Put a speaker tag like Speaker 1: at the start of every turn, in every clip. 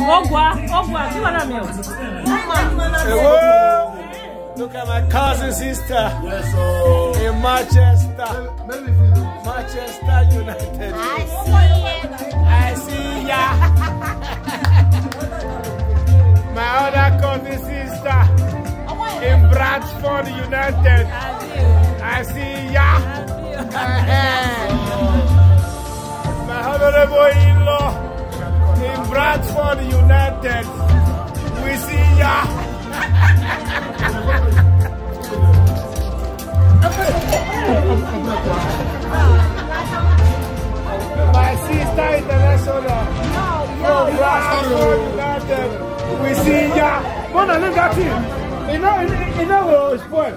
Speaker 1: Look at my cousin sister in Manchester. Manchester United. I see ya. My other cousin sister in Bradford United. I see ya. My honorable in-law in Bradford United. We see ya. My sister international from Bradford United. We see ya. Mona, look at him. You know what spoil.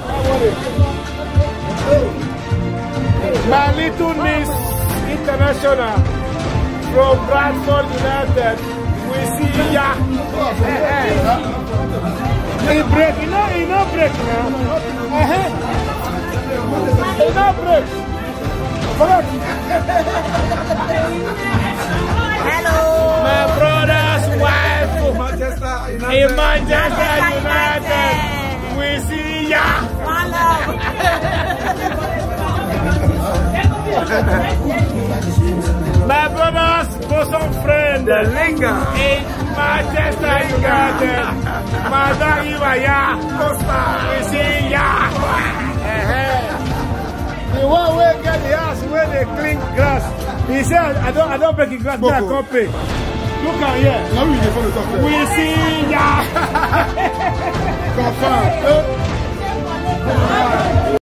Speaker 1: My little niece international from Bradford United. We see ya. He break. You know break now. He no break.
Speaker 2: Hello.
Speaker 1: My brother's wife in Manchester United. We see ya. My brother's bosom friend in Manchester United. Mother Iwaya. We see ya. The one who get the house where they clean grass. He said, I don't break the grass, but I can't pay. Look out here. We see ya. Confirm.